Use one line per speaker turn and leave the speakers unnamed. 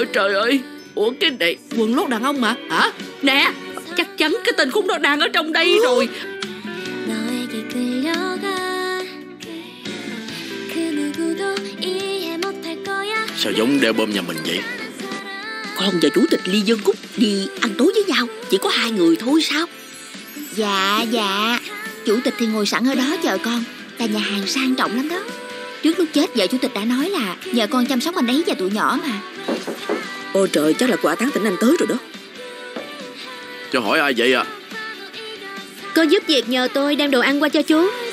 Ôi trời ơi, ủa cái này quần lót đàn ông mà hả? Nè, chắc chắn cái tên khốn đó đang ở trong đây rồi.
Sao giống đeo bơm nhà mình vậy?
Con và chủ tịch Ly Dương Cúc đi ăn tối với nhau, chỉ có 2 người thôi sao?
Dạ, chủ tịch thì ngồi sẵn ở đó chờ con. Là nhà hàng sang trọng lắm đó. Trước lúc chết vợ chủ tịch đã nói là nhờ con chăm sóc anh ấy và tụi nhỏ mà.
Ôi trời, chắc là quả tán tỉnh anh tới rồi đó.
Cho hỏi ai vậy à?
Cô giúp việc nhờ tôi đem đồ ăn qua cho chú.